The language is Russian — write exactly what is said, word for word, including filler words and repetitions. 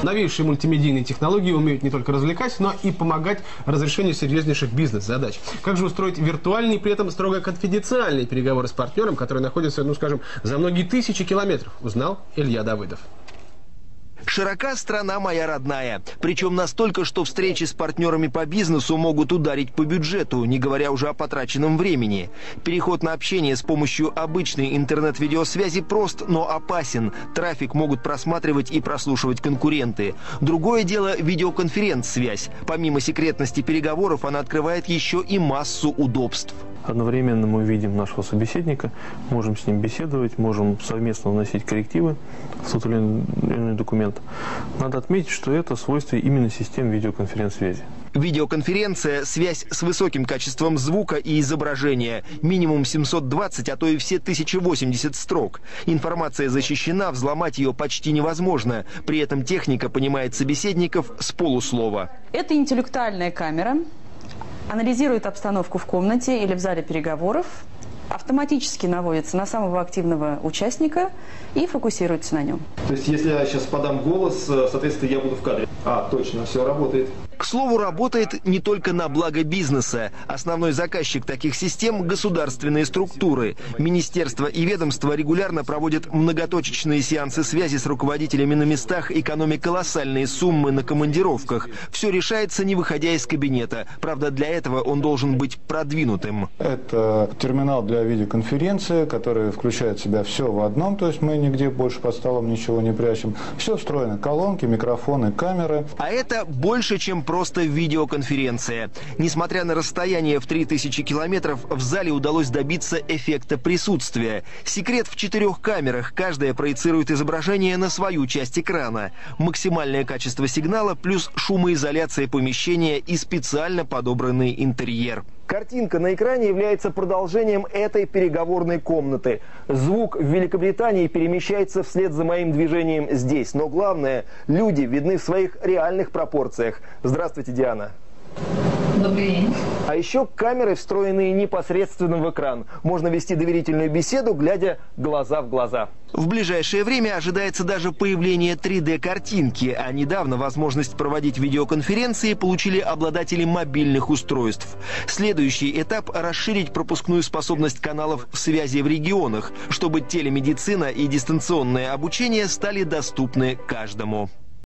Новейшие мультимедийные технологии умеют не только развлекать, но и помогать разрешению серьезнейших бизнес-задач. Как же устроить виртуальные, при этом строго конфиденциальные переговоры с партнером, который находится, ну скажем, за многие тысячи километров, узнал Илья Давыдов. Широка страна моя родная. Причем настолько, что встречи с партнерами по бизнесу могут ударить по бюджету, не говоря уже о потраченном времени. Переход на общение с помощью обычной интернет-видеосвязи прост, но опасен. Трафик могут просматривать и прослушивать конкуренты. Другое дело — видеоконференц-связь. Помимо секретности переговоров, она открывает еще и массу удобств. Одновременно мы видим нашего собеседника, можем с ним беседовать, можем совместно вносить коррективы в тот или иной документ. Надо отметить, что это свойство именно систем видеоконференц-связи. Видеоконференция – связь с высоким качеством звука и изображения. Минимум семьсот двадцать, а то и все тысяча восемьдесят строк. Информация защищена, взломать ее почти невозможно. При этом техника понимает собеседников с полуслова. Это интеллектуальная камера. Анализирует обстановку в комнате или в зале переговоров, автоматически наводится на самого активного участника и фокусируется на нем. То есть, если я сейчас подам голос, соответственно, я буду в кадре. А, точно, все работает. К слову, работает не только на благо бизнеса. Основной заказчик таких систем – государственные структуры. Министерства и ведомства регулярно проводят многоточечные сеансы связи с руководителями на местах, экономя колоссальные суммы на командировках. Все решается, не выходя из кабинета. Правда, для этого он должен быть продвинутым. Это терминал для видеоконференции, который включает в себя все в одном, то есть мы нигде больше под столом ничего не прячем. Все встроено: колонки, микрофоны, камеры. А это больше, чем просто видеоконференция. Несмотря на расстояние в три тысячи километров, в зале удалось добиться эффекта присутствия. Секрет в четырех камерах. Каждая проецирует изображение на свою часть экрана. Максимальное качество сигнала плюс шумоизоляция помещения и специально подобранный интерьер. Картинка на экране является продолжением этой переговорной комнаты. Звук в Великобритании перемещается вслед за моим движением здесь. Но главное, люди видны в своих реальных пропорциях. Здравствуйте, Диана. Добрый день. А еще камеры, встроенные непосредственно в экран. Можно вести доверительную беседу, глядя глаза в глаза. В ближайшее время ожидается даже появление три дэ картинки, а недавно возможность проводить видеоконференции получили обладатели мобильных устройств. Следующий этап – расширить пропускную способность каналов связи в регионах, чтобы телемедицина и дистанционное обучение стали доступны каждому.